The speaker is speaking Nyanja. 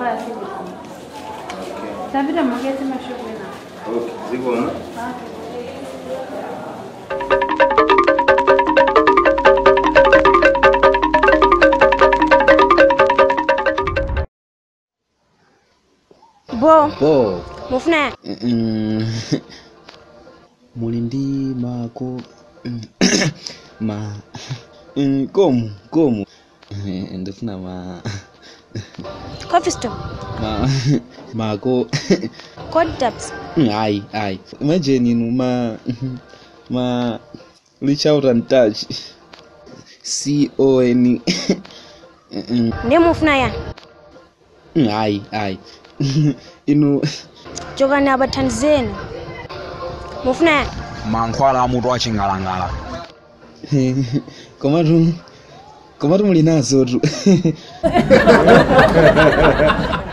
makola sisi. Tabida mwagete mashughuli na. Okay, ziko na? Bo. Mufuna. Mulindi mako komu. Ndifuna Coffee store. Mako Code taps. Aye. Imagine reach out and touch. CON. Ne mufuna ya. Aye. Jogani abatanzeni. Mufuna ya. Mankwala mutu achingalangala. Komatu mulinazo tu.